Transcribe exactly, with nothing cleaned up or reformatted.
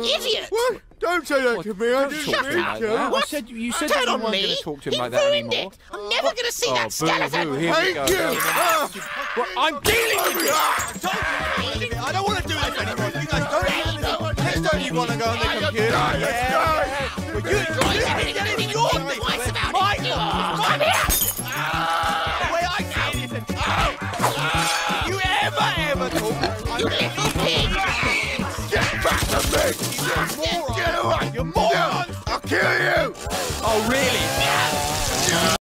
idiot! What? Don't say that to me. I Don't didn't talk to him mean like to. that. I What? said you said Turn that you on weren't me. going to talk to him He like that ruined anymore. it. I'm never going to see Oh, that boo, skeleton. boo, here we Thank go. you. Ah. Well, I'm dealing with you. I don't want to do this anymore. You guys don't. Next time you want to go on the computer. Yeah. Well, you, you, you, you ignored me. Twice about My, it. my, Come here. the way I see it is, if you ever, ever talk, You little pig. Get back to me. you're moron. Get away. You're moron. I'll kill you. Oh, really?